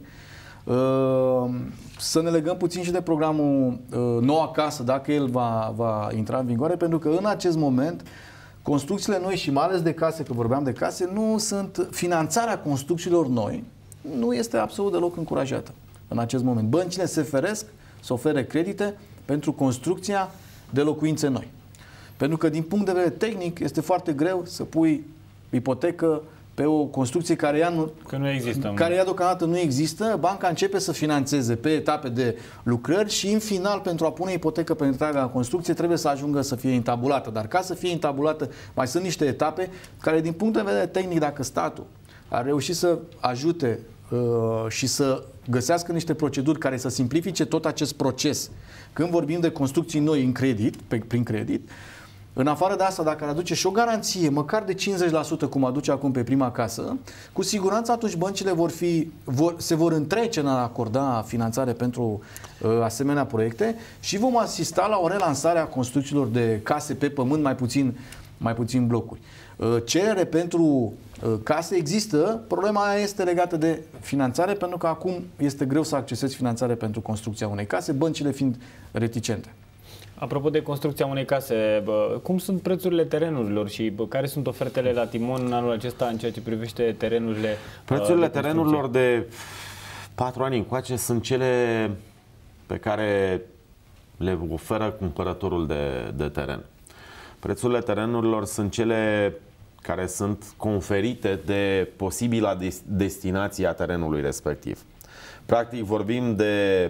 Speaker 2: Să ne legăm puțin și de programul Noua Casă, dacă el va intra în vigoare, pentru că în acest moment construcțiile noi și mai ales de case, că vorbeam de case, finanțarea construcțiilor noi nu este absolut deloc încurajată în acest moment. Băncile se feresc să ofere credite pentru construcția de locuințe noi. Pentru că din punct de vedere tehnic este foarte greu să pui ipotecă pe o construcție care ea deocamdată nu există, banca începe să finanțeze pe etape de lucrări și în final, pentru a pune ipotecă pe întreaga construcție, trebuie să ajungă să fie intabulată. Dar ca să fie intabulată, mai sunt niște etape care, din punct de vedere tehnic, dacă statul a reușit să ajute și să găsească niște proceduri care să simplifice tot acest proces, când vorbim de construcții noi în credit, prin credit, în afară de asta, dacă ar aduce și o garanție, măcar de 50%, cum aduce acum pe prima casă, cu siguranță atunci băncile se vor întrece în a acorda finanțare pentru asemenea proiecte și vom asista la o relansare a construcțiilor de case pe pământ, mai puțin blocuri. Cerere pentru case există, problema este legată de finanțare, pentru că acum este greu să accesezi finanțare pentru construcția unei case, băncile fiind reticente.
Speaker 1: Apropo de construcția unei case, cum sunt prețurile terenurilor și care sunt ofertele la Timon în anul acesta în ceea ce privește terenurile?
Speaker 3: Prețurile terenurilor de 4 ani încoace sunt cele pe care le oferă cumpărătorul de teren. Prețurile terenurilor sunt cele care sunt conferite de posibila destinație a terenului respectiv. Practic vorbim de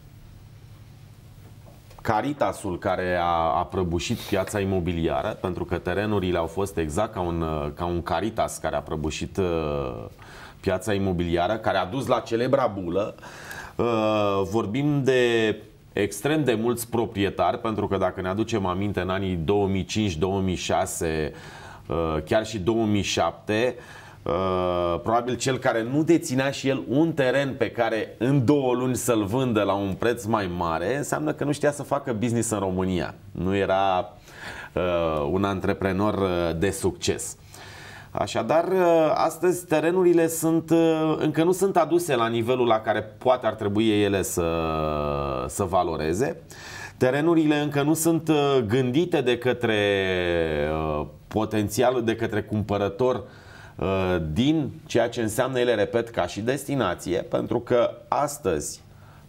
Speaker 3: Caritasul care a prăbușit piața imobiliară, pentru că terenurile au fost exact ca un Caritas care a prăbușit piața imobiliară, care a dus la celebra bulă. Vorbim de extrem de mulți proprietari, pentru că dacă ne aducem aminte, în anii 2005, 2006, chiar și 2007, probabil cel care nu deținea și el un teren pe care în 2 luni să-l vândă la un preț mai mare, înseamnă că nu știa să facă business în România. Nu era un antreprenor de succes. Așadar, astăzi terenurile încă nu sunt aduse la nivelul la care poate ar trebui ele să valoreze. Terenurile încă nu sunt gândite de către potențialul, de către cumpărător din ceea ce înseamnă ele, repet, ca și destinație, pentru că astăzi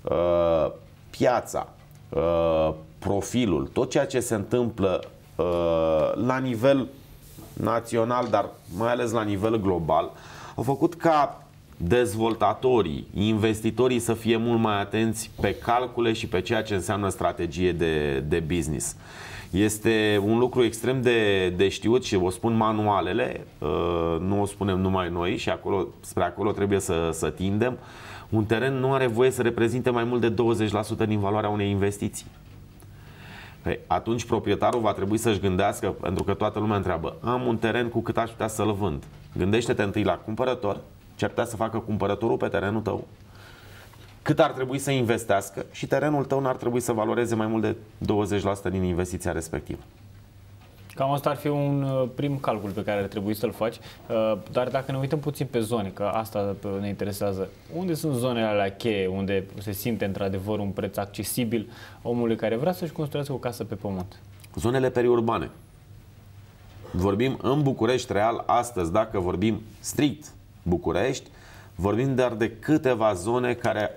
Speaker 3: piața, profilul, tot ceea ce se întâmplă la nivel național, dar mai ales la nivel global, au făcut ca dezvoltatorii, investitorii să fie mult mai atenți pe calcule și pe ceea ce înseamnă strategie de business. Este un lucru extrem de știut și o spun manualele, nu o spunem numai noi și spre acolo trebuie să tindem. Un teren nu are voie să reprezinte mai mult de 20% din valoarea unei investiții. Păi, atunci proprietarul va trebui să-și gândească, pentru că toată lumea întreabă: am un teren, cu cât aș putea să-l vând? Gândește-te întâi la cumpărător, ce ar putea să facă cumpărătorul pe terenul tău, cât ar trebui să investească și terenul tău n-ar trebui să valoreze mai mult de 20% din investiția respectivă.
Speaker 1: Cam asta ar fi un prim calcul pe care ar trebui să-l faci, dar dacă ne uităm puțin pe zone, că asta ne interesează, unde sunt zonele alea cheie, unde se simte într-adevăr un preț accesibil omului care vrea să-și construiască o casă pe pământ?
Speaker 3: Zonele periurbane. Vorbim în București real astăzi, dacă vorbim strict București, vorbim doar de câteva zone care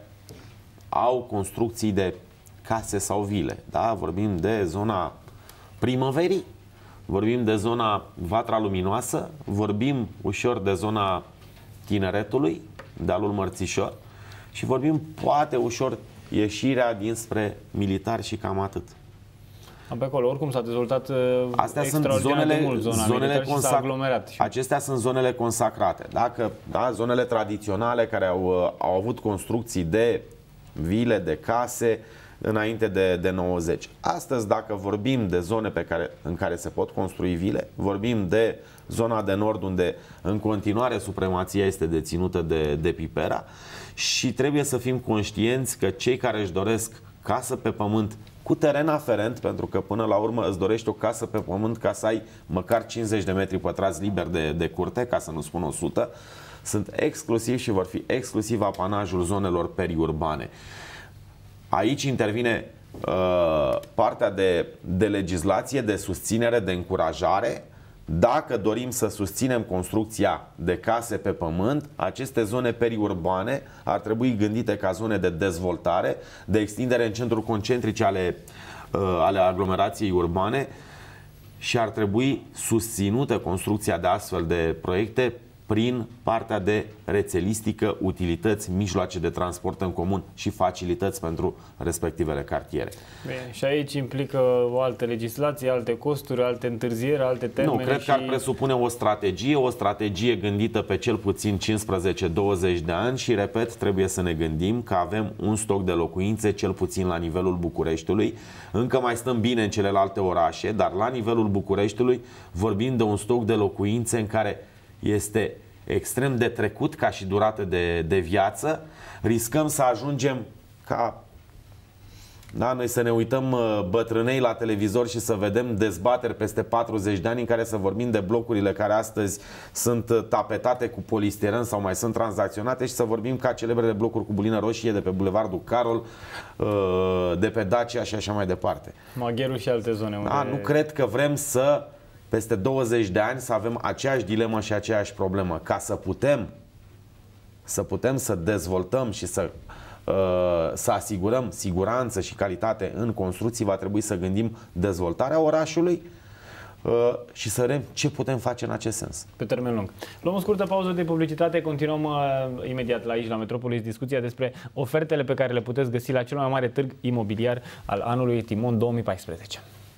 Speaker 3: au construcții de case sau vile. Da? Vorbim de zona Primăverii, vorbim de zona Vatra Luminoasă, vorbim ușor de zona Tineretului, dealul Mărțișor, și vorbim poate ușor ieșirea dinspre Militari și cam atât.
Speaker 1: Pe acolo oricum s-a dezvoltat
Speaker 3: astea sunt zonele
Speaker 1: aglomerat.
Speaker 3: Acestea sunt zonele consacrate. Zonele tradiționale care au avut construcții de vile, de case înainte de 90. Astăzi, dacă vorbim de zone în care se pot construi vile, vorbim de zona de nord, unde în continuare supremația este deținută de Pipera, și trebuie să fim conștienți că cei care își doresc casă pe pământ cu teren aferent, pentru că până la urmă îți dorești o casă pe pământ ca să ai măcar 50 de metri pătrați liber de curte, ca să nu spun 100, sunt exclusiv și vor fi exclusiv apanajul zonelor periurbane. Aici intervine partea de legislație, de susținere, de încurajare. Dacă dorim să susținem construcția de case pe pământ, aceste zone periurbane ar trebui gândite ca zone de dezvoltare, de extindere în centruri concentrice ale aglomerației urbane, și ar trebui susținută construcția de astfel de proiecte prin partea de rețelistică, utilități, mijloace de transport în comun și facilități pentru respectivele cartiere.
Speaker 1: Bine, și aici implică o altă legislație, alte costuri, alte întârzieri, alte termene.
Speaker 3: Nu, cred că ar presupune o strategie gândită pe cel puțin 15-20 de ani și, repet, trebuie să ne gândim că avem un stoc de locuințe, cel puțin la nivelul Bucureștiului. Încă mai stăm bine în celelalte orașe, dar la nivelul Bucureștiului vorbim de un stoc de locuințe în care este extrem de trecut ca și durată de viață. Riscăm să ajungem noi să ne uităm bătrânei la televizor și să vedem dezbateri peste 40 de ani în care să vorbim de blocurile care astăzi sunt tapetate cu polistiren sau mai sunt tranzacționate și să vorbim ca celebrele blocuri cu bulină roșie de pe Bulevardul Carol, de pe Dacia și așa mai departe.
Speaker 1: Magherul și alte zone.
Speaker 3: Nu cred că vrem să peste 20 de ani să avem aceeași dilemă și aceeași problemă. Ca să putem să dezvoltăm și să să asigurăm siguranță și calitate în construcții, va trebui să gândim dezvoltarea orașului și să vedem ce putem face în acest sens.
Speaker 1: Pe termen lung. Luăm o scurtă pauză de publicitate, continuăm imediat aici la Metropolis discuția despre ofertele pe care le puteți găsi la cel mai mare târg imobiliar al anului Timon 2014.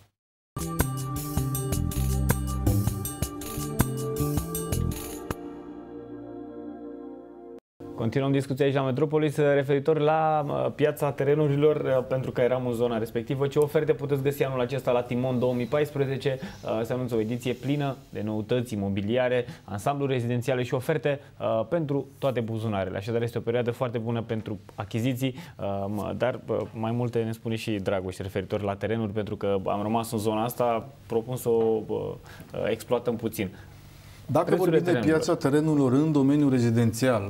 Speaker 1: Continuăm discuția aici la Metropolis referitor la piața terenurilor, pentru că eram în zona respectivă. Ce oferte puteți găsi anul acesta la Timon 2014? Se anunță o ediție plină de noutăți imobiliare, ansambluri rezidențiale și oferte pentru toate buzunarele. Așadar este o perioadă foarte bună pentru achiziții, dar mai multe ne spune și Dragoș referitor la terenuri, pentru că am rămas în zona asta, propun să o exploatăm puțin.
Speaker 2: Dacă vorbim de piața terenurilor în domeniul rezidențial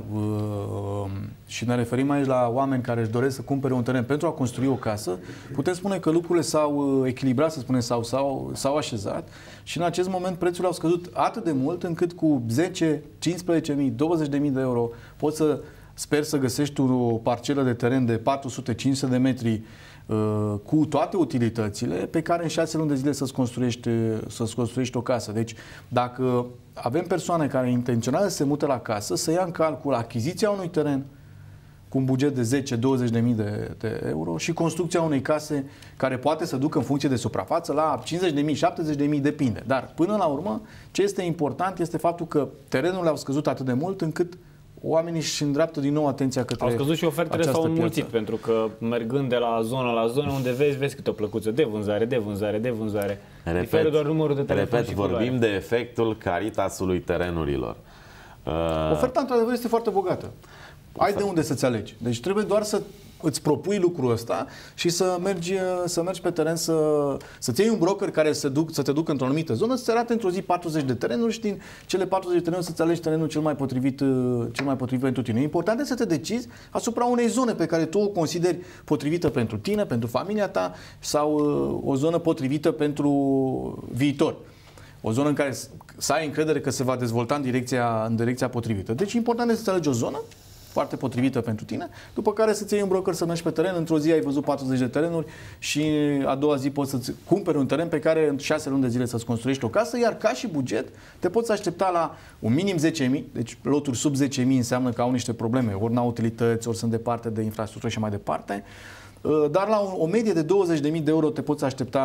Speaker 2: și ne referim aici la oameni care își doresc să cumpere un teren pentru a construi o casă, putem spune că lucrurile s-au echilibrat, să spunem, s-au așezat și în acest moment prețurile au scăzut atât de mult încât cu 10, 15.000, 20.000 de euro poți să sper să găsești o parcelă de teren de 400-500 de metri cu toate utilitățile pe care în 6 luni de zile să-ți construiești o casă. Deci dacă avem persoane care intenționează să se mute la casă, să ia în calcul achiziția unui teren cu un buget de 10-20.000 de euro și construcția unei case care poate să ducă în funcție de suprafață la 50.000, 70.000, depinde. Dar până la urmă, ce este important este faptul că terenurile au scăzut atât de mult încât oamenii își îndreaptă din nou atenția către
Speaker 1: Au scăzut și ofertele s-au înmulțit, pentru că mergând de la zonă la zonă, unde vezi câte o plăcuță de vânzare, de vânzare, de vânzare. Diferă doar numărul de telefon și
Speaker 3: vorbim
Speaker 1: culoare.
Speaker 3: de efectul Caritasului terenurilor.
Speaker 2: Oferta, într-adevăr, este foarte bogată. Ai de unde să-ți alegi. Deci trebuie doar să îți propui lucrul ăsta și să mergi pe teren, să-ți iei un broker care să te ducă într-o anumită zonă, să-ți arate într-o zi 40 de terenuri și din cele 40 de terenuri să-ți alegi terenul cel mai potrivit pentru tine. Important este să te decizi asupra unei zone pe care tu o consideri potrivită pentru tine, pentru familia ta sau o zonă potrivită pentru viitor. O zonă în care să ai încredere că se va dezvolta în direcția potrivită. Deci important este să alegi o zonă foarte potrivită pentru tine, după care să-ți iei un broker să mergi pe teren, într-o zi ai văzut 40 de terenuri și a doua zi poți să-ți cumperi un teren pe care în 6 luni de zile să-ți construiești o casă, iar ca și buget te poți aștepta la un minim 10.000, deci loturi sub 10.000 înseamnă că au niște probleme, ori n-au utilități, ori sunt departe de infrastructură și mai departe, dar la o medie de 20.000 de euro te poți aștepta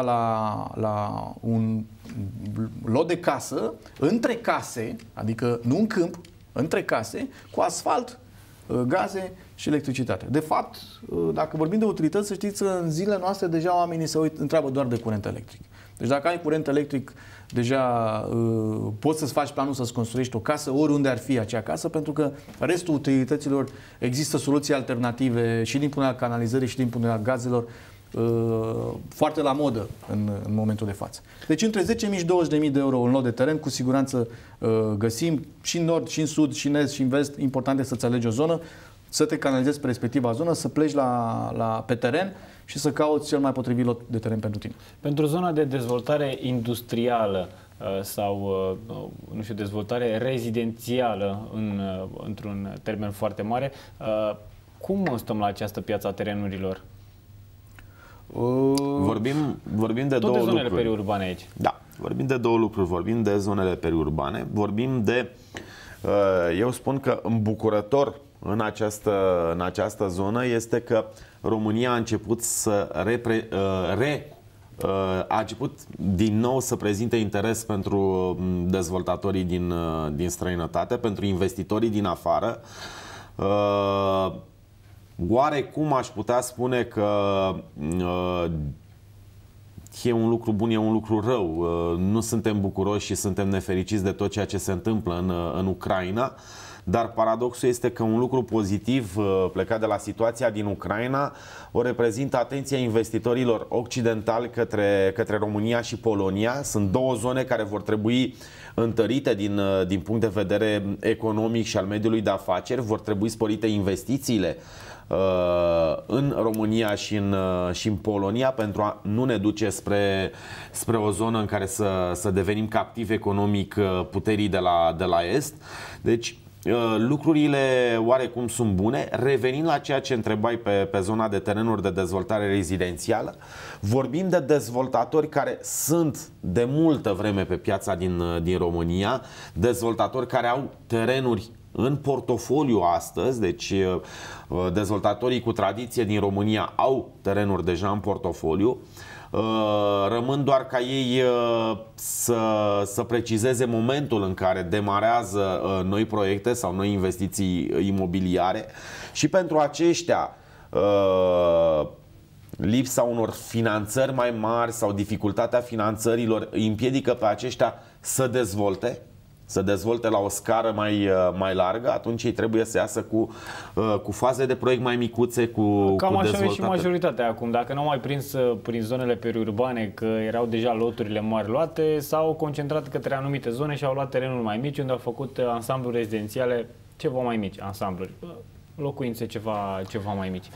Speaker 2: la un lot de casă, între case, adică nu în câmp, între case, cu asfalt, gaze și electricitate. De fapt, dacă vorbim de utilități, să știți că în zilele noastre deja oamenii se întreabă doar de curent electric. Deci dacă ai curent electric, deja poți să-ți faci planul să-ți construiești o casă oriunde ar fi acea casă, pentru că restul utilităților există soluții alternative și din punct de vedere canalizării și din punct de vedere gazelor foarte la modă în momentul de față. Deci între 10.000 și 20.000 de euro un lot de teren, cu siguranță găsim și în nord, și în sud, și în est, și în vest. Important este să-ți alegi o zonă, să te canalizezi pe respectiva zonă, să pleci pe teren și să cauți cel mai potrivit lot de teren pentru tine.
Speaker 1: Pentru zona de dezvoltare industrială sau, nu știu, dezvoltare rezidențială într-un termen foarte mare, cum stăm la această piață a terenurilor?
Speaker 3: Vorbim de două
Speaker 1: zonele
Speaker 3: lucruri.
Speaker 1: periurbane aici.
Speaker 3: Da, vorbim de două lucruri. Vorbim de zonele periurbane, vorbim de... Eu spun că îmbucurător în această zonă este că România a început a început din nou să prezinte interes pentru dezvoltatorii din străinătate, pentru investitorii din afară. Oarecum aș putea spune că e un lucru bun, e un lucru rău. Nu suntem bucuroși și suntem nefericiți de tot ceea ce se întâmplă în Ucraina, dar paradoxul este că un lucru pozitiv plecat de la situația din Ucraina o reprezintă atenția investitorilor occidentali către România și Polonia. Sunt două zone care vor trebui întărite din punct de vedere economic și al mediului de afaceri, vor trebui sporite investițiile în România și în Polonia pentru a nu ne duce spre o zonă în care să devenim captivi economic puterii de la Est. Deci lucrurile oarecum sunt bune. Revenind la ceea ce întrebai pe zona de terenuri de dezvoltare rezidențială, vorbim de dezvoltatori care sunt de multă vreme pe piața din România, dezvoltatori care au terenuri în portofoliu astăzi, deci dezvoltatorii cu tradiție din România au terenuri deja în portofoliu. Rămân doar ca ei să precizeze momentul în care demarează noi proiecte sau noi investiții imobiliare și pentru aceștia lipsa unor finanțări mai mari sau dificultatea finanțărilor îi împiedică pe aceștia să dezvolte la o scară mai largă. Atunci ei trebuie să iasă cu faze de proiect mai micuțe,
Speaker 1: Cam așa e și majoritatea acum. Dacă n-au mai prins prin zonele periurbane că erau deja loturile mari luate, s-au concentrat către anumite zone și au luat terenuri mai mici unde au făcut ansambluri rezidențiale ceva mai mici, ansambluri, locuințe ceva mai mici.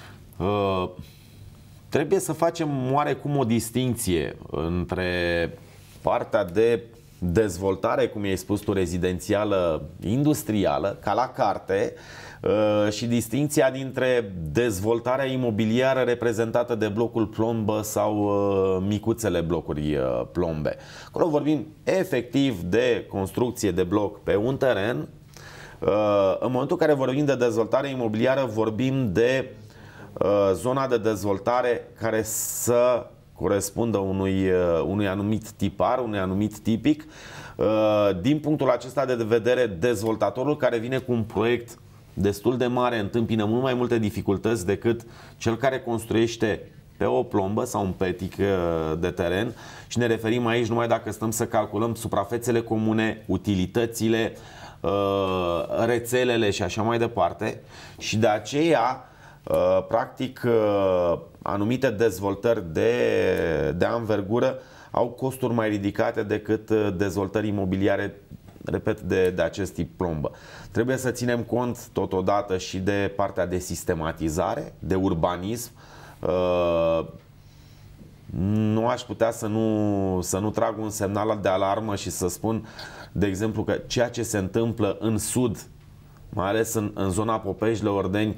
Speaker 3: Trebuie să facem oarecum o distinție între partea de dezvoltare, cum i-ai spus tu, rezidențială, industrială, ca la carte, și distinția dintre dezvoltarea imobiliară reprezentată de blocul plombă sau micuțele blocuri plombe. Acolo vorbim efectiv de construcție de bloc pe un teren. În momentul în care vorbim de dezvoltare imobiliară, vorbim de zona de dezvoltare care să corespundă unui anumit tipar, unui anumit tipic. Din punctul acesta de vedere, dezvoltatorul care vine cu un proiect destul de mare întâmpină mult mai multe dificultăți decât cel care construiește pe o plombă sau un petic de teren, și ne referim aici numai dacă stăm să calculăm suprafețele comune, utilitățile, rețelele și așa mai departe. Și de aceea practic anumite dezvoltări de anvergură au costuri mai ridicate decât dezvoltări imobiliare, repet, de acest tip plombă. Trebuie să ținem cont totodată și de partea de sistematizare, de urbanism. Nu aș putea să nu trag un semnal de alarmă și să spun, de exemplu, că ceea ce se întâmplă în sud, mai ales în zona Popeșle-Ordeni,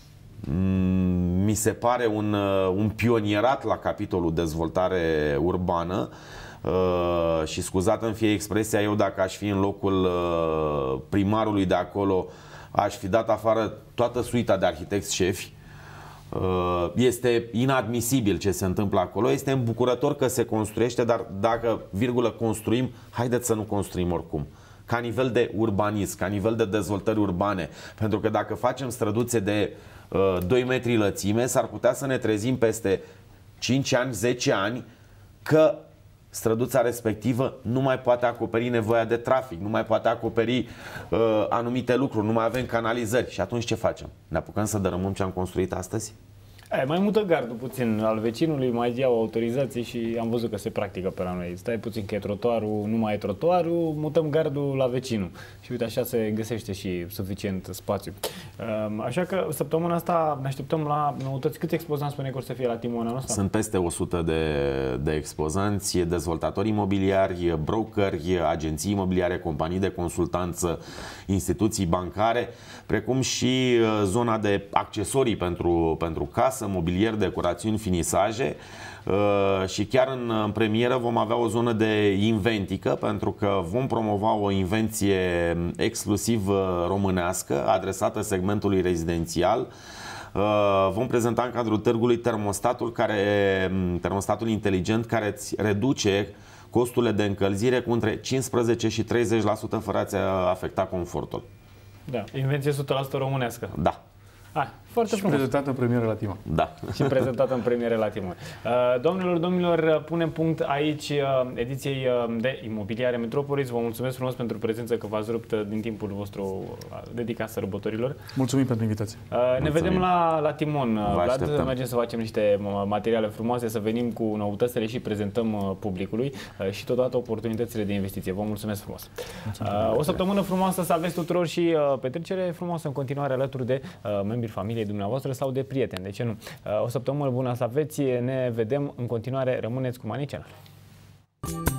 Speaker 3: mi se pare un pionierat la capitolul dezvoltare urbană. Și scuzat-mi fie expresia, eu dacă aș fi în locul primarului de acolo, aș fi dat afară toată suita de arhitecți șefi. Este inadmisibil ce se întâmplă acolo. Este îmbucurător că se construiește, dar dacă, construim, haideți să nu construim oricum. Ca nivel de urbanism, ca nivel de dezvoltări urbane. Pentru că dacă facem străduțe de 2 metri lățime, s-ar putea să ne trezim peste 5 ani, 10 ani că străduța respectivă nu mai poate acoperi nevoia de trafic, nu mai poate acoperi anumite lucruri, nu mai avem canalizări. Și atunci ce facem? Ne apucăm să dărâmăm ce am construit astăzi?
Speaker 1: Mai mută gardul puțin al vecinului, mai iau autorizații și am văzut că se practică pe la noi. Stai puțin că e trotuarul, nu mai e trotuarul, mutăm gardul la vecinul. Și uite, așa se găsește și suficient spațiu. Așa că săptămâna asta ne așteptăm la noutăți. Câți expozanți spune că o să fie la Timona noastră?
Speaker 3: Sunt peste 100 de expozanți, dezvoltatori imobiliari, brokeri, agenții imobiliare, companii de consultanță, instituții bancare, precum și zona de accesorii pentru casă, mobilier, decorațiuni, finisaje, și chiar în premieră vom avea o zonă de inventică, pentru că vom promova o invenție exclusiv românească adresată segmentului rezidențial. Vom prezenta în cadrul târgului termostatul inteligent care îți reduce costurile de încălzire cu între 15 și 30% fără a-ți afecta confortul.
Speaker 1: Da, invenție 100% românească.
Speaker 3: Da.
Speaker 1: Foarte frumos.
Speaker 2: Prezentată în premieră la Timon.
Speaker 3: Da.
Speaker 1: Și prezentată în premieră la Timon. Domnilor, punem punct aici ediției de Imobiliare Metropolis. Vă mulțumesc frumos pentru prezență, că v-ați rupt din timpul vostru dedicat sărbătorilor.
Speaker 2: Mulțumim pentru invitație.
Speaker 1: Ne vedem la Timon. Vlad, mergem să facem niște materiale frumoase, să venim cu noutățile și prezentăm publicului și totodată oportunitățile de investiție. Vă mulțumesc frumos. O săptămână frumoasă să aveți tuturor și petrecere frumoasă în continuare alături de membrii familiei dumneavoastră sau de prieteni, de ce nu? O săptămână bună să aveți, ne vedem în continuare, rămâneți cu Money Channel.